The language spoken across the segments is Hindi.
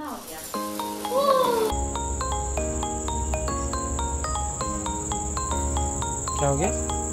क्या हो गया?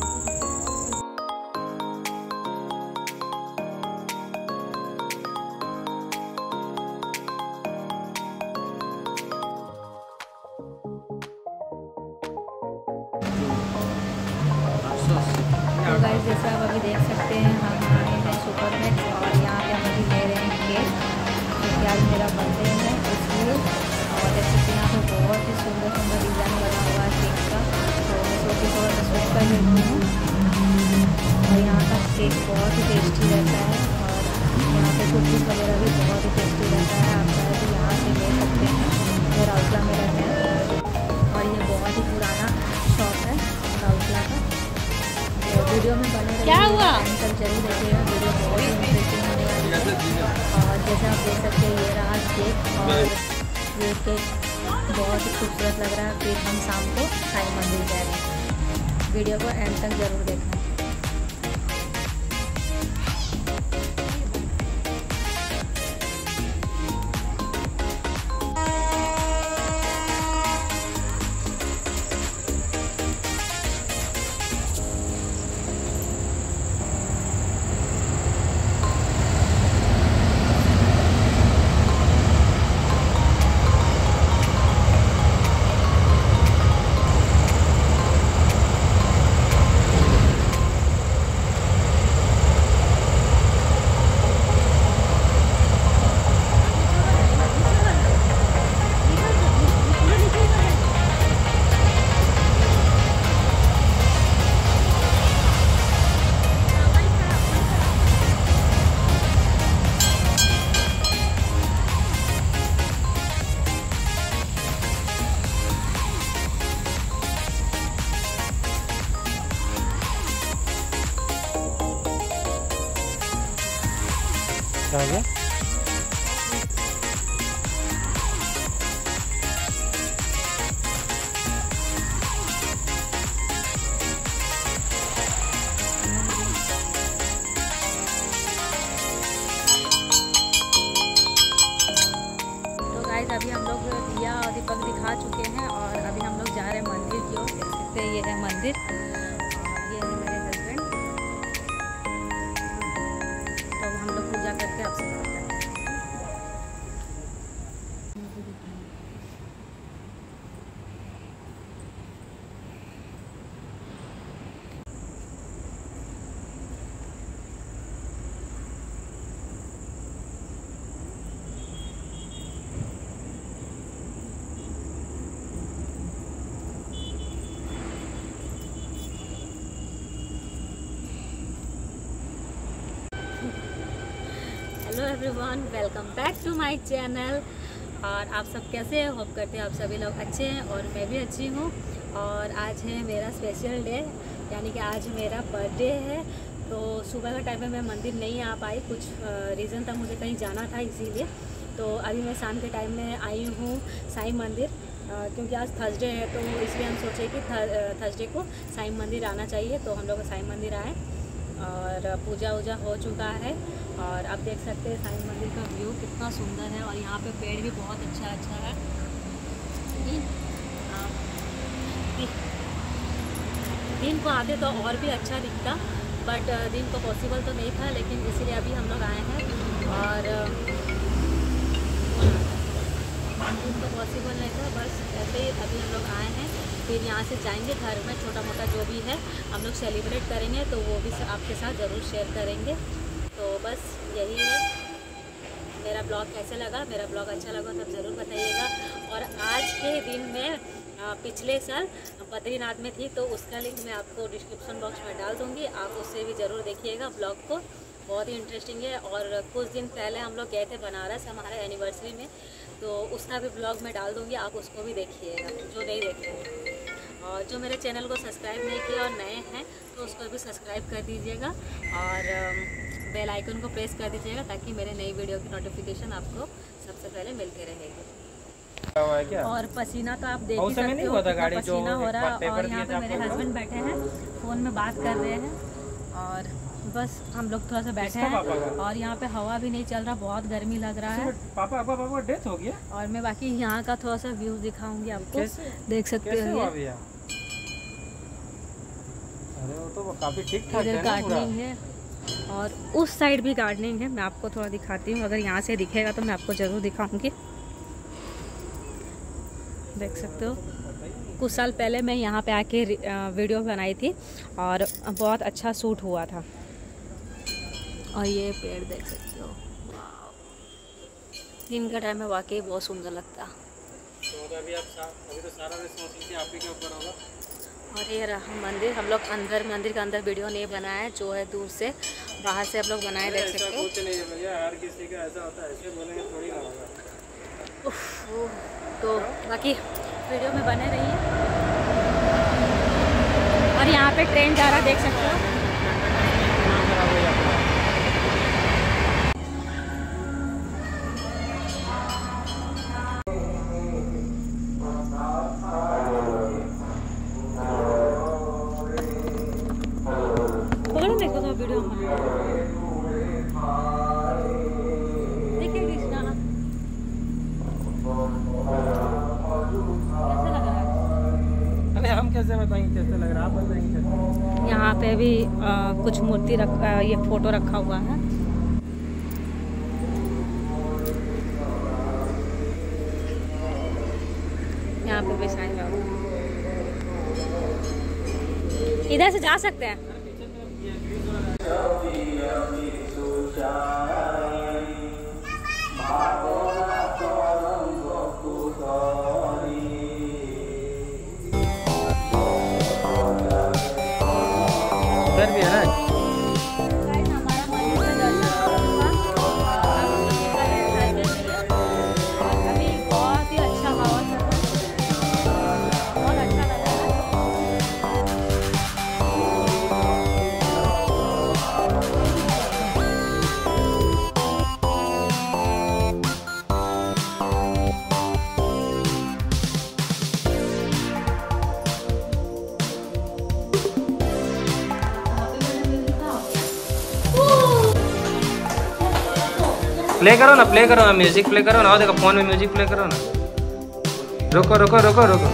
तो गाइस जैसे आप अभी देख सकते हैं हम आए हैं सुपर मैक्स और यहाँ पे हम अभी ले रहे हैं केक, क्योंकि आज मेरा बर्थडे है इसलिए। और जैसे कि यहाँ पे बहुत ही सुंदर सुंदर डिज़ाइन बना हुआ है केक का, तो मैं सोची थोड़ा सा शूट कर लेती हूँ। और यहाँ का केक बहुत ही टेस्टी रहता है और यहाँ पे कुकीज़ वगैरह भी बहुत ही टेस्टी रहता है। आप चाहे तो यहाँ से ले सकते हैं, ये राउरकेला में रहते हैं और ये बहुत ही पुराना शॉप है राउरकेला का। वीडियो में बने रहिए, क्या हुआ तक जरूर देखिएगा, वीडियो बहुत ही इंटरेस्टिंग होने वाली है। और जैसे आप देख सकते हैं ये रहा केक, और ये केक बहुत ही खूबसूरत लग रहा है। फिर हम शाम को साईं मंदिर जा रहे हैं, वीडियो को एंड तक जरूर देखना। क्या हो गया? तो गाइस अभी हम लोग दिया और दीपक दिखा चुके हैं और अभी हम लोग जा रहे हैं मंदिर की ओर। देख सकते हैं ये है मंदिर और ये है मेरे हस्बैंड। तो हम लोग पूजा करके आपसे मिलते हैं। Hello everyone, welcome back to my channel. और आप सब कैसे हैं? होप करते हैं आप सभी लोग अच्छे हैं और मैं भी अच्छी हूँ। और आज है मेरा स्पेशल डे, यानी कि आज मेरा बर्थडे है। तो सुबह का टाइम में मैं मंदिर नहीं आ पाई, कुछ रीज़न था, मुझे कहीं जाना था इसीलिए। तो अभी मैं शाम के टाइम में आई हूँ साईं मंदिर, क्योंकि आज थर्सडे है तो इसलिए हम सोचे कि थर्सडे को साईं मंदिर आना चाहिए। तो हम लोग साईं मंदिर आए और पूजा वूजा हो चुका है। और आप देख सकते हैं साईं मंदिर का व्यू कितना सुंदर है और यहाँ पे पेड़ भी बहुत अच्छा है। दिन को आते तो और भी अच्छा दिखता, बट दिन को पॉसिबल तो नहीं था, लेकिन इसीलिए अभी हम लोग आए हैं। और दिन को पॉसिबल नहीं था, बस ऐसे ही अभी हम लोग आए हैं। फिर यहाँ से जाएंगे घर में, छोटा मोटा जो भी है हम लोग सेलिब्रेट करेंगे, तो वो भी आपके साथ ज़रूर शेयर करेंगे। तो बस यही है। मेरा ब्लॉग कैसे लगा? मेरा ब्लॉग अच्छा लगा तो ज़रूर बताइएगा। और आज के दिन में पिछले साल बद्रीनाथ में थी, तो उसका लिंक मैं आपको डिस्क्रिप्शन बॉक्स में डाल दूँगी, आप उससे भी ज़रूर देखिएगा ब्लॉग को, बहुत ही इंटरेस्टिंग है। और कुछ दिन पहले हम लोग गए थे बनारस हमारा एनिवर्सरी में, तो उसका भी ब्लॉग मैं डाल दूँगी, आप उसको भी देखिएगा जो नहीं देखे। और जो मेरे चैनल को सब्सक्राइब नहीं किया और नए हैं तो उसको भी सब्सक्राइब कर दीजिएगा और बेल आइकन को प्रेस कर दीजिएगा, ताकि मेरे नई वीडियो की नोटिफिकेशन आपको सबसे पहले मिलती रहेगी। और पसीना तो आप देख ही सकते हो, पसीना हो रहा है। और यहाँ पे मेरे हस्बैंड बैठे हैं, फ़ोन में बात कर रहे हैं और बस हम लोग थोड़ा सा बैठे हैं और यहाँ पे हवा भी नहीं चल रहा, बहुत गर्मी लग रहा है। पापा का डेथ हो गया। और मैं बाकी यहाँ का थोड़ा सा व्यू दिखाऊंगी आपको, देख सकते हो। अरे वो तो काफी ठीक ठाक है। इधर गार्डनिंग है और उस साइड भी गार्डनिंग है। मैं आपको थोड़ा दिखाती हूँ, अगर यहाँ से दिखेगा तो मैं आपको ज़रूर दिखाऊंगी। देख सकते हो, कुछ साल पहले मैं यहाँ पे आके वीडियो बनाई थी और बहुत अच्छा शूट हुआ था। और ये पेड़ देख सकते हो, दिन का टाइम में वाकई बहुत सुंदर लगता। तो अभी तो सारा रिस्पॉन्सिबिलिटी आप ही के ऊपर होगा। और ये रहा मंदिर। हम लोग मंदिर के अंदर वीडियो नहीं बनाया है, जो है दूर से बाहर से हम लोग बनाए, देख सकते हो। कुछ नहीं है भैया, हर किसी का ऐसा होता है, ऐसे बोलेंगे थोड़ी ना होगा। तो बाकी वीडियो में बने रहिए। और यहाँ पे ट्रेन जा रहा, देख सकते हो। देखो तो वीडियो में देखिए कृष्णा कैसे लग रहा है। अरे हम कैसे बताएंगे कैसे लग रहा है, आप बताएंगे। यहाँ पे भी कुछ मूर्ति ये फोटो रखा हुआ है। यहाँ पे भी साईं बाबा, इधर से जा सकते हैं। उधर भी है ना। अभी बहुत ही अच्छा हवा चल रहा है, बहुत अच्छा लग रहा है। प्ले करो ना, प्ले करो ना, म्यूजिक प्ले करो ना। देखो फोन में म्यूजिक प्ले करो ना। रुको रुको रुको रुको।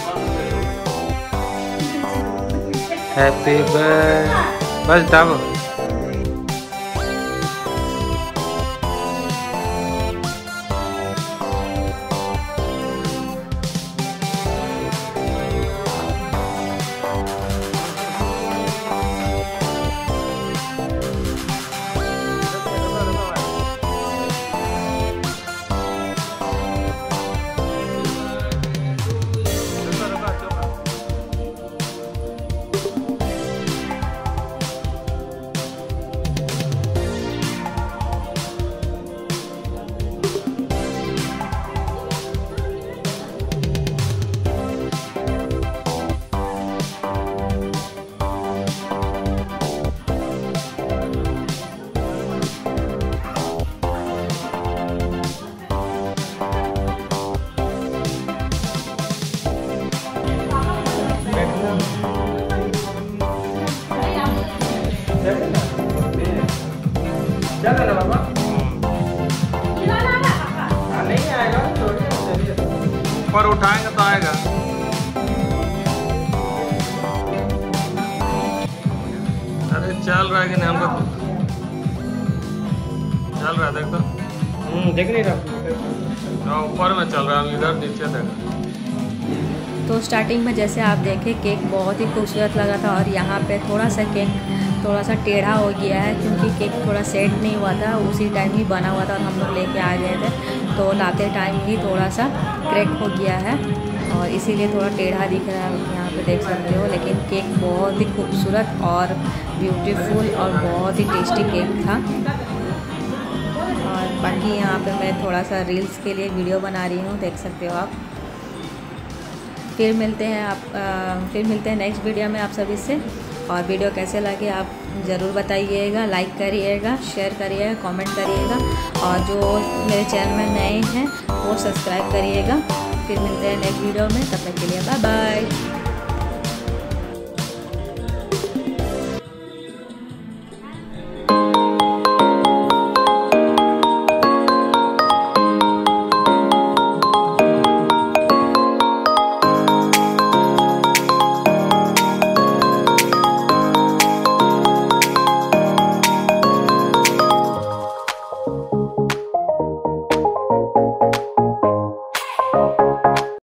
हैप्पी बर्थडे, बस दाबो। चलो ना बाबा। नहीं आएगा, पर उठाएंगे तो आएगा। अरे चल रहा है कि नहीं, हमको चल रहा है, देख तो। देख नहीं रहा, ऊपर में चल रहा है, इधर नीचे देख। तो स्टार्टिंग में जैसे आप देखें केक बहुत ही खूबसूरत लगा था और यहाँ पे थोड़ा सा केक थोड़ा सा टेढ़ा हो गया है क्योंकि केक थोड़ा सेट नहीं हुआ था, उसी टाइम ही बना हुआ था और हम लोग लेके आ गए थे, तो लाते टाइम ही थोड़ा सा क्रैक हो गया है और इसीलिए थोड़ा टेढ़ा दिख रहा है, यहाँ पे देख सकते हो। लेकिन केक बहुत ही खूबसूरत और ब्यूटीफुल और बहुत ही टेस्टी केक था। और बाकी यहाँ पे मैं थोड़ा सा रील्स के लिए वीडियो बना रही हूँ, देख सकते हो आप। फिर मिलते हैं नेक्स्ट वीडियो में आप सभी से। और वीडियो कैसे लगे आप ज़रूर बताइएगा, लाइक करिएगा, शेयर करिएगा, कमेंट करिएगा और जो मेरे चैनल में नए हैं वो सब्सक्राइब करिएगा। फिर मिलते हैं नेक्स्ट वीडियो में, तब तक के लिए बाय बाय।